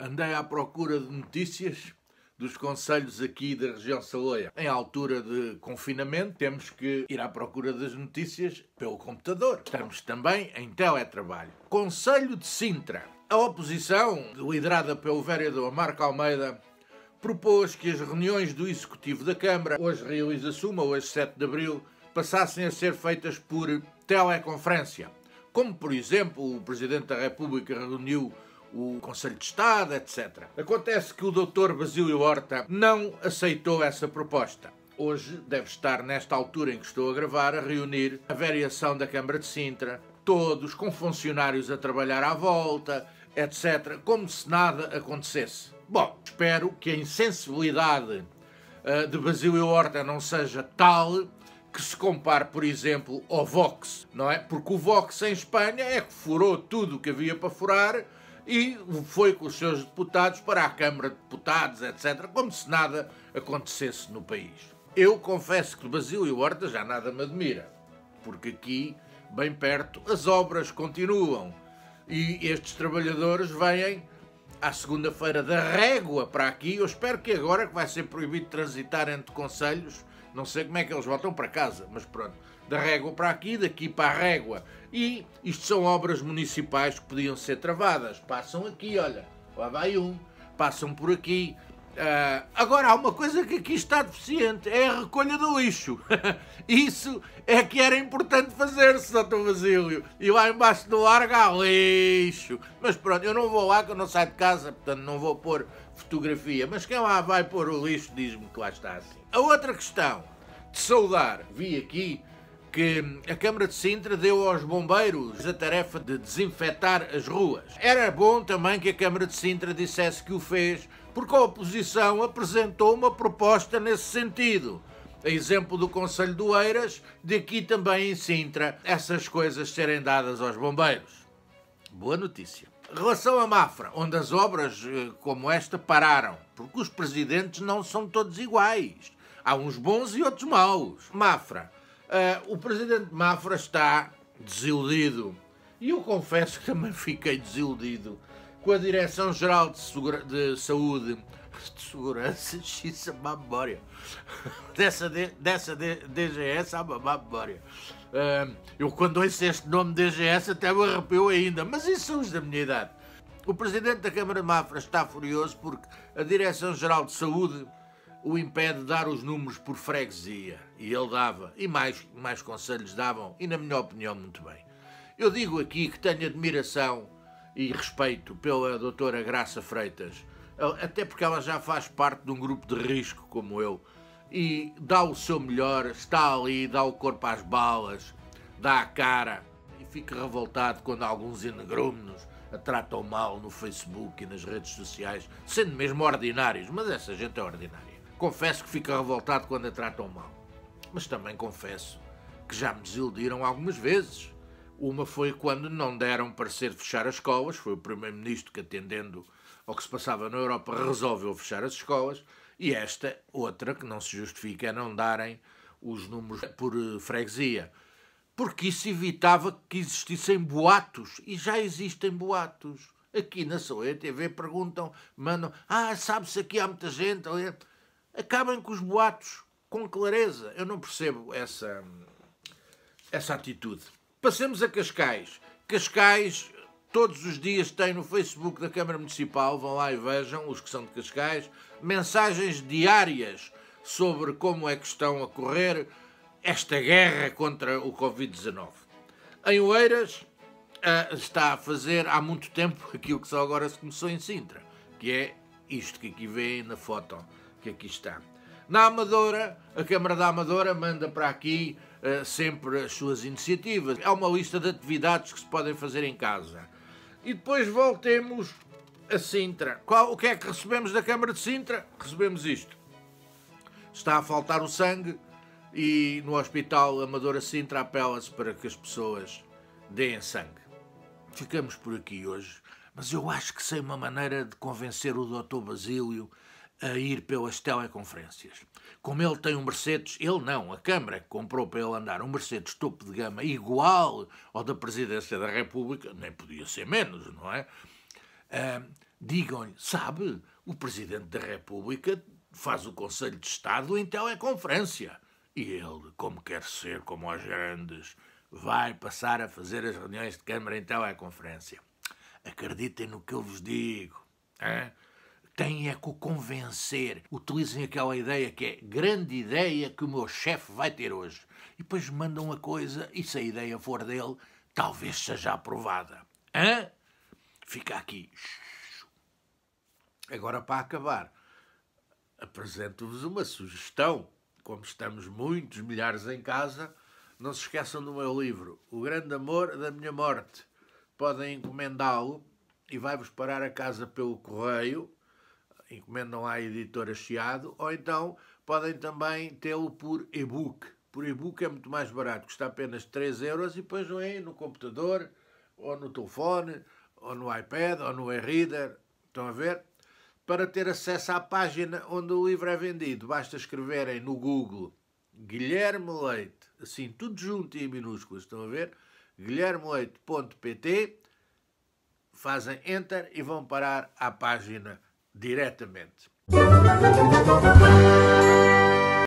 Andei à procura de notícias dos concelhos aqui da região Saloia. Em altura de confinamento, temos que ir à procura das notícias pelo computador. Estamos também em teletrabalho. Concelho de Sintra. A oposição, liderada pelo vereador Marco Almeida, propôs que as reuniões do Executivo da Câmara, hoje realiza-se uma, hoje 7 de Abril, passassem a ser feitas por teleconferência. Como, por exemplo, o Presidente da República reuniu o Conselho de Estado, etc. Acontece que o Dr. Basílio Horta não aceitou essa proposta. Hoje deve estar, nesta altura em que estou a gravar, a reunir a variação da Câmara de Sintra, todos com funcionários a trabalhar à volta, etc., como se nada acontecesse. Bom, espero que a insensibilidade de Basílio Horta não seja tal que se compare, por exemplo, ao Vox, não é? Porque o Vox em Espanha é que furou tudo o que havia para furar e foi com os seus deputados para a Câmara de Deputados, etc., como se nada acontecesse no país. Eu confesso que de Basílio Horta já nada me admira, porque aqui, bem perto, as obras continuam e estes trabalhadores vêm à segunda-feira da Régua para aqui. Eu espero que agora que vai ser proibido transitar entre concelhos, não sei como é que eles voltam para casa, mas pronto, da Régua para aqui, daqui para a Régua. E isto são obras municipais que podiam ser travadas. Passam aqui, olha, lá vai um, passam por aqui. Agora, há uma coisa que aqui está deficiente, é a recolha do lixo. Isso é que era importante fazer-se, Dr. Basílio. E lá embaixo do largo há lixo. Mas pronto, eu não vou lá, que eu não saio de casa, portanto não vou pôr fotografia. Mas quem lá vai pôr o lixo diz-me que lá está assim. A outra questão de saudar, vi aqui que a Câmara de Sintra deu aos bombeiros a tarefa de desinfetar as ruas. Era bom também que a Câmara de Sintra dissesse que o fez, porque a oposição apresentou uma proposta nesse sentido. A exemplo do Concelho de Oeiras, de aqui também em Sintra, essas coisas serem dadas aos bombeiros. Boa notícia. Em relação a Mafra, onde as obras como esta pararam, porque os presidentes não são todos iguais. Há uns bons e outros maus. Mafra. O presidente de Mafra está desiludido. E eu confesso que também fiquei desiludido com a Direção-Geral de Saúde, de Segurança, xiça má memória, dessa DGS há má memória. Eu quando ouço este nome DGS até me arrepio ainda, mas isso são os da minha idade. O presidente da Câmara de Mafra está furioso porque a Direção-Geral de Saúde o impede de dar os números por freguesia. E ele dava, e mais conselhos davam, e na minha opinião muito bem. Eu digo aqui que tenho admiração e respeito pela doutora Graça Freitas, até porque ela já faz parte de um grupo de risco como eu, e dá o seu melhor, está ali, dá o corpo às balas, dá a cara, e fica revoltado quando alguns energúmenos a tratam mal no Facebook e nas redes sociais, sendo mesmo ordinários, mas essa gente é ordinária. Confesso que fico revoltado quando a tratam mal, mas também confesso que já me desiludiram algumas vezes. Uma foi quando não deram parecer fechar as escolas, foi o primeiro-ministro que, atendendo ao que se passava na Europa, resolveu fechar as escolas, e esta, outra, que não se justifica, é não darem os números por freguesia, porque isso evitava que existissem boatos, e já existem boatos. Aqui na Saloia TV perguntam, mandam, sabe-se aqui há muita gente, acabem com os boatos com clareza. Eu não percebo essa atitude. Passemos a Cascais. Cascais, todos os dias tem no Facebook da Câmara Municipal, vão lá e vejam, os que são de Cascais, mensagens diárias sobre como é que estão a correr esta guerra contra o Covid-19. Em Oeiras está a fazer há muito tempo aquilo que só agora se começou em Sintra, que é isto que aqui vêem na foto, que aqui está. Na Amadora, a Câmara da Amadora manda para aqui sempre as suas iniciativas. Há uma lista de atividades que se podem fazer em casa. E depois voltemos a Sintra. O que é que recebemos da Câmara de Sintra? Recebemos isto. Está a faltar o sangue e no Hospital Amadora Sintra apela-se para que as pessoas deem sangue. Ficamos por aqui hoje, mas eu acho que sei uma maneira de convencer o Dr. Basílio a ir pelas teleconferências. Como ele tem um Mercedes, ele não, a Câmara que comprou para ele andar um Mercedes topo de gama igual ao da Presidência da República, nem podia ser menos, não é? digam-lhe, sabe, o Presidente da República faz o Conselho de Estado em teleconferência. E ele, como quer ser como os grandes, vai passar a fazer as reuniões de Câmara em teleconferência. Acreditem no que eu vos digo. Hein? Têm é que o convencer. Utilizem aquela ideia que é grande ideia que o meu chefe vai ter hoje. E depois mandam a coisa e se a ideia for dele, talvez seja aprovada. Hein? Fica aqui. Agora, para acabar, apresento-vos uma sugestão. Como estamos muitos milhares em casa, não se esqueçam do meu livro, O Grande Amor da Minha Morte. Podem encomendá-lo e vai-vos parar a casa pelo correio. Encomendam à editora Chiado, ou então podem também tê-lo por e-book. Por e-book é muito mais barato, custa apenas 3 euros e depois vem no computador, ou no telefone, ou no iPad, ou no e-reader. Estão a ver? Para ter acesso à página onde o livro é vendido, basta escreverem no Google Guilherme Leite, assim, tudo junto e em minúsculas, estão a ver? guilhermeleite.pt, fazem Enter e vão parar à página diretamente.